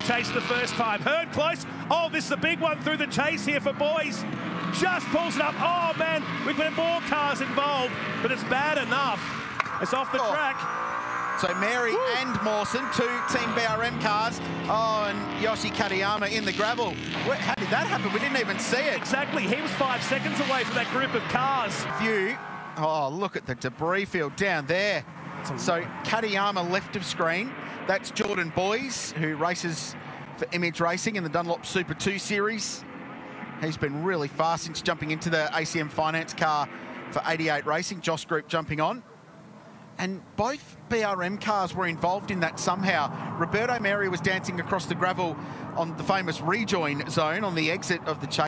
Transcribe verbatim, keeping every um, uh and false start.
chase the first time. Heard close. Oh, this is a big one through the chase here for boys. Just pulls it up. Oh, man, we've got more cars involved, but it's bad enough. It's off the oh. track. So Merhi Woo. and Mawson, two Team B R M cars. Oh, and Yoshi Katayama in the gravel. How did that happen? We didn't even see it. Exactly. He was five seconds away from that group of cars. View. Oh, look at the debris field down there. So Katayama left of screen. That's Jordan Boys, who races for Image Racing in the Dunlop Super two Series. He's been really fast since jumping into the A C M Finance car for eighty-eight Racing. Josh Group jumping on. And both B R M cars were involved in that somehow. Roberto Merhi was dancing across the gravel on the famous rejoin zone on the exit of the chase.